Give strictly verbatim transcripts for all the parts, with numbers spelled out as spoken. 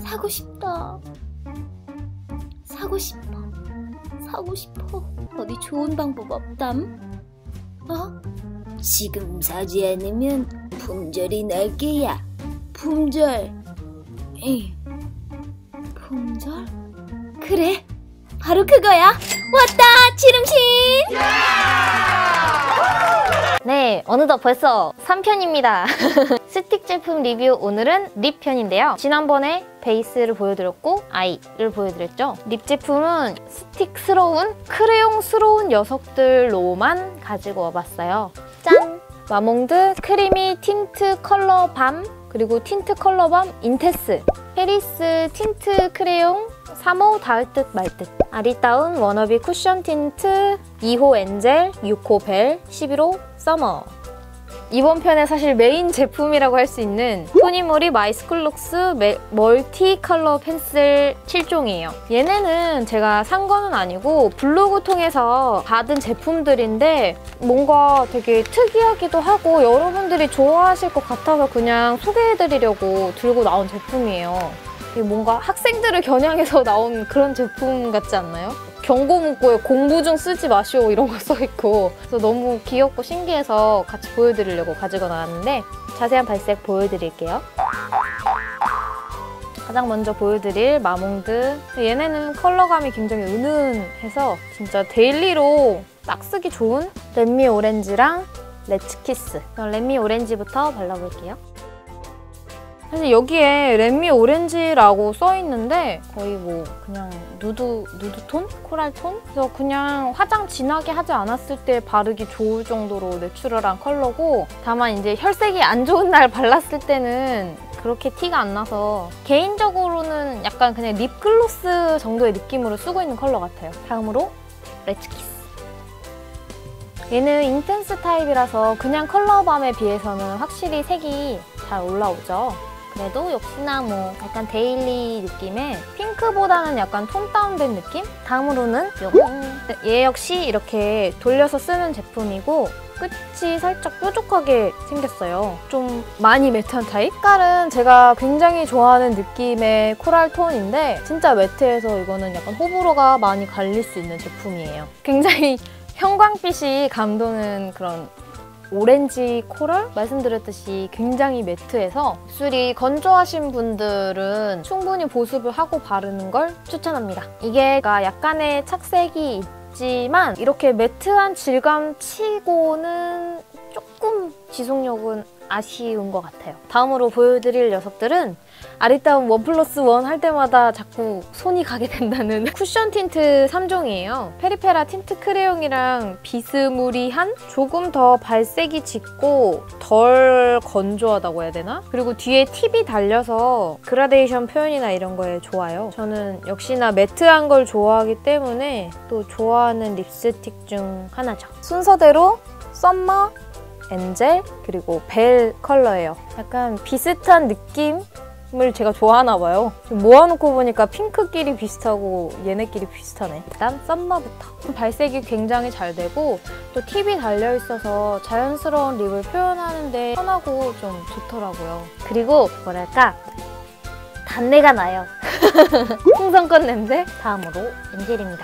사고 싶다. 사고 싶어. 사고 싶어. 어디 좋은 방법 없담? 어? 지금 사지 않으면 품절이 날 게야. 품절. 에이. 품절? 그래, 바로 그거야. 왔다, 지름신! 네, 어느덧 벌써 삼 편입니다. 스틱 제품 리뷰, 오늘은 립 편인데요. 지난번에 베이스를 보여드렸고 아이를 보여드렸죠. 립 제품은 스틱스러운, 크레용스러운 녀석들로만 가지고 와봤어요. 짠! 마몽드 크리미 틴트 컬러 밤, 그리고 틴트 컬러 밤 인테스, 페리스 틴트 크레용 삼 호 닿을 듯 말 듯, 아리따운 워너비 쿠션 틴트 이 호 엔젤, 육 호 벨, 십일 호 서머. 이번 편의 사실 메인 제품이라고 할 수 있는 토니모리 마이스쿨룩스 멀티 컬러 펜슬 칠 종이에요. 얘네는 제가 산 거는 아니고 블로그 통해서 받은 제품들인데 뭔가 되게 특이하기도 하고 여러분들이 좋아하실 것 같아서 그냥 소개해드리려고 들고 나온 제품이에요. 뭔가 학생들을 겨냥해서 나온 그런 제품 같지 않나요? 경고 문구에 공부 중 쓰지 마시오 이런 거 써있고, 그래서 너무 귀엽고 신기해서 같이 보여드리려고 가지고 나왔는데 자세한 발색 보여드릴게요. 가장 먼저 보여드릴 마몽드, 얘네는 컬러감이 굉장히 은은해서 진짜 데일리로 딱 쓰기 좋은 렛미 오렌지랑 렛츠키스. 렛미 오렌지부터 발라볼게요. 사실 여기에 렛미 오렌지라고 써있는데 거의 뭐 그냥 누드, 누드톤? 코랄톤? 그래서 그냥 화장 진하게 하지 않았을 때 바르기 좋을 정도로 내추럴한 컬러고, 다만 이제 혈색이 안 좋은 날 발랐을 때는 그렇게 티가 안 나서 개인적으로는 약간 그냥 립글로스 정도의 느낌으로 쓰고 있는 컬러 같아요. 다음으로 렛츠키스. 얘는 인텐스 타입이라서 그냥 컬러밤에 비해서는 확실히 색이 잘 올라오죠. 그래도 역시나 뭐 약간 데일리 느낌의 핑크보다는 약간 톤 다운된 느낌? 다음으로는 요거. 얘 역시 이렇게 돌려서 쓰는 제품이고 끝이 살짝 뾰족하게 생겼어요. 좀 많이 매트한 타입? 색깔은 제가 굉장히 좋아하는 느낌의 코랄 톤인데 진짜 매트해서 이거는 약간 호불호가 많이 갈릴 수 있는 제품이에요. 굉장히 형광빛이 감도는 그런 오렌지 코랄? 말씀드렸듯이 굉장히 매트해서 입술이 건조하신 분들은 충분히 보습을 하고 바르는 걸 추천합니다. 이게 약간의 착색이 있지만 이렇게 매트한 질감 치고는 조금 지속력은 아쉬운 것 같아요. 다음으로 보여드릴 녀석들은 아리따운 원 플러스 원 할 때마다 자꾸 손이 가게 된다는 쿠션 틴트 삼 종이에요. 페리페라 틴트 크레용이랑 비스무리한, 조금 더 발색이 짙고 덜 건조하다고 해야 되나? 그리고 뒤에 팁이 달려서 그라데이션 표현이나 이런 거에 좋아요. 저는 역시나 매트한 걸 좋아하기 때문에 또 좋아하는 립스틱 중 하나죠. 순서대로 썸머, 엔젤, 그리고 벨 컬러예요. 약간 비슷한 느낌? 을 제가 좋아하나 봐요. 모아놓고 보니까 핑크끼리 비슷하고 얘네끼리 비슷하네. 일단 썸머부터. 발색이 굉장히 잘 되고 또 팁이 달려있어서 자연스러운 립을 표현하는데 편하고 좀 좋더라고요. 그리고 뭐랄까 단내가 나요. 풍선꽃 냄새. 다음으로 엔젤입니다.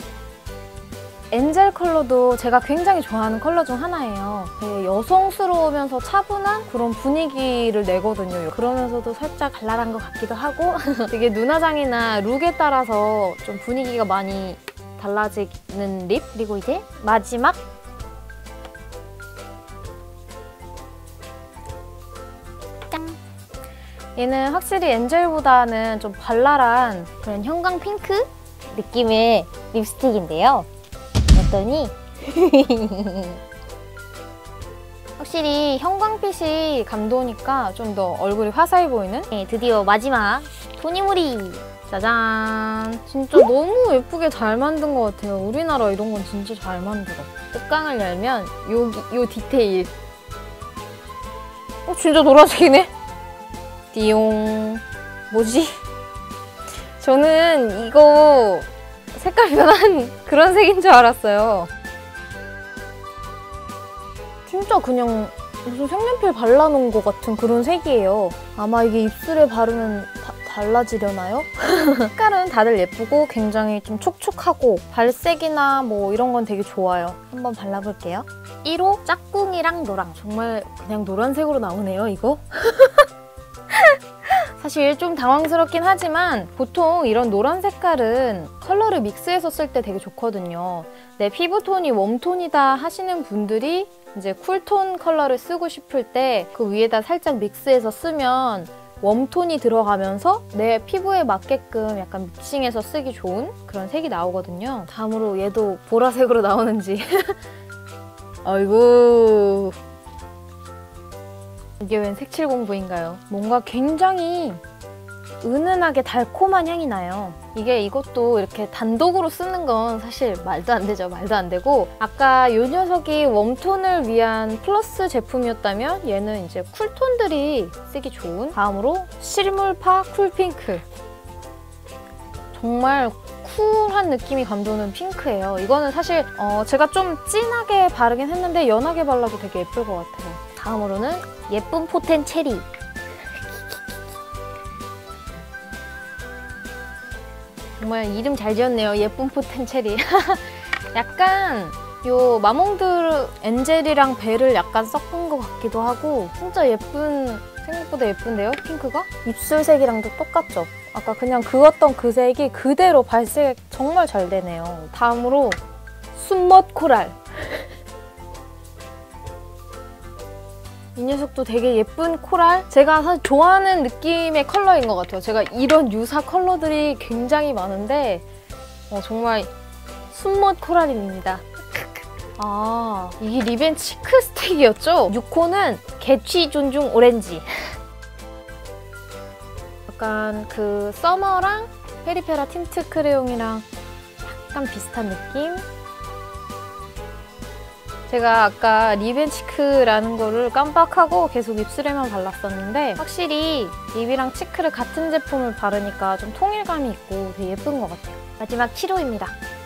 엔젤 컬러도 제가 굉장히 좋아하는 컬러 중 하나예요. 되게 여성스러우면서 차분한 그런 분위기를 내거든요. 그러면서도 살짝 발랄한 것 같기도 하고 되게 눈화장이나 룩에 따라서 좀 분위기가 많이 달라지는 립. 그리고 이제 마지막 짠! 얘는 확실히 엔젤보다는 좀 발랄한 그런 형광 핑크 느낌의 립스틱인데요. 봤더니 확실히 형광빛이 감도니까 좀 더 얼굴이 화사해 보이는? 네, 드디어 마지막 토니모리! 짜잔! 진짜 너무 예쁘게 잘 만든 것 같아요. 우리나라 이런 건 진짜 잘 만들어. 뚜껑을 열면 요, 요 디테일. 어, 진짜 노란색이네? 띠용. 뭐지? 저는 이거 색깔 변한 그런 색인 줄 알았어요. 진짜 그냥 무슨 색연필 발라놓은 것 같은 그런 색이에요. 아마 이게 입술에 바르면 다, 달라지려나요? 색깔은 다들 예쁘고 굉장히 좀 촉촉하고 발색이나 뭐 이런 건 되게 좋아요. 한번 발라볼게요. 일 호 짝꿍이랑 노랑. 정말 그냥 노란색으로 나오네요, 이거. 사실 좀 당황스럽긴 하지만 보통 이런 노란 색깔은 컬러를 믹스해서 쓸 때 되게 좋거든요. 내 피부톤이 웜톤이다 하시는 분들이 이제 쿨톤 컬러를 쓰고 싶을 때 그 위에다 살짝 믹스해서 쓰면 웜톤이 들어가면서 내 피부에 맞게끔 약간 믹싱해서 쓰기 좋은 그런 색이 나오거든요. 다음으로 얘도 보라색으로 나오는지. 아이고. 이게 웬 색칠 공부인가요? 뭔가 굉장히 은은하게 달콤한 향이 나요. 이게 이것도 이렇게 단독으로 쓰는 건 사실 말도 안 되죠. 말도 안 되고 아까 이 녀석이 웜톤을 위한 플러스 제품이었다면 얘는 이제 쿨톤들이 쓰기 좋은 다음으로 실물파 쿨핑크. 정말 쿨한 느낌이 감도는 핑크예요. 이거는 사실 어 제가 좀 진하게 바르긴 했는데 연하게 발라도 되게 예쁠 것 같아요. 다음으로는 예쁜 포텐 체리. 정말 이름 잘 지었네요. 예쁜 포텐 체리. 약간 요 마몽드 엔젤이랑 벨을 약간 섞은 것 같기도 하고 진짜 예쁜, 생각보다 예쁜데요? 핑크가? 입술색이랑도 똑같죠? 아까 그냥 그었던 그 색이 그대로 발색 정말 잘 되네요. 다음으로 순멋 코랄. 이 녀석도 되게 예쁜 코랄? 제가 사실 좋아하는 느낌의 컬러인 것 같아요. 제가 이런 유사 컬러들이 굉장히 많은데 어, 정말 순멋 코랄입니다. 아, 이게 립앤 치크 스틱이었죠? 육 호는 개취 존중 오렌지. 약간 그 서머랑 페리페라 틴트 크레용이랑 약간 비슷한 느낌? 제가 아까 립앤치크라는 거를 깜빡하고 계속 입술에만 발랐었는데 확실히 립이랑 치크를 같은 제품을 바르니까 좀 통일감이 있고 되게 예쁜 것 같아요. 마지막 칠 호입니다.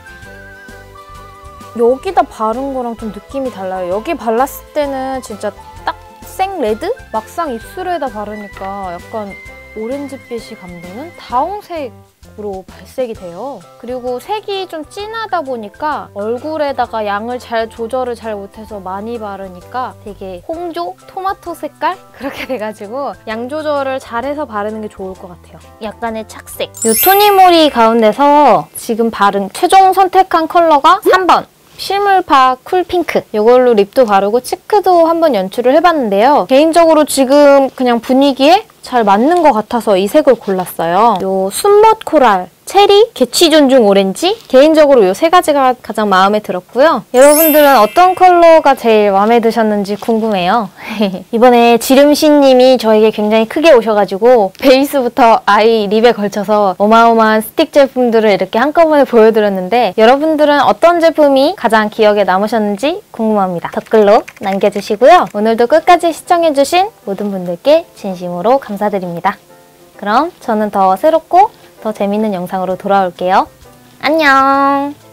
여기다 바른 거랑 좀 느낌이 달라요. 여기 발랐을 때는 진짜 딱 생레드? 막상 입술에다 바르니까 약간 오렌지빛이 감도는 다홍색으로 발색이 돼요. 그리고 색이 좀 진하다 보니까 얼굴에다가 양을 잘 조절을 잘 못해서 많이 바르니까 되게 홍조? 토마토 색깔? 그렇게 돼가지고 양 조절을 잘해서 바르는 게 좋을 것 같아요. 약간의 착색. 이 토니모리 가운데서 지금 바른 최종 선택한 컬러가 삼 번. 실물파 쿨핑크. 이걸로 립도 바르고 치크도 한번 연출을 해봤는데요. 개인적으로 지금 그냥 분위기에 잘 맞는 것 같아서 이 색을 골랐어요. 요 순멋 코랄, 체리, 개취 존중 오렌지. 개인적으로 이 세 가지가 가장 마음에 들었고요. 여러분들은 어떤 컬러가 제일 마음에 드셨는지 궁금해요. 이번에 지름씨님이 저에게 굉장히 크게 오셔가지고 베이스부터 아이 립에 걸쳐서 어마어마한 스틱 제품들을 이렇게 한꺼번에 보여드렸는데 여러분들은 어떤 제품이 가장 기억에 남으셨는지 궁금합니다. 댓글로 남겨주시고요. 오늘도 끝까지 시청해주신 모든 분들께 진심으로 감사드립니다. 그럼 저는 더 새롭고 더 재밌는 영상으로 돌아올게요. 안녕!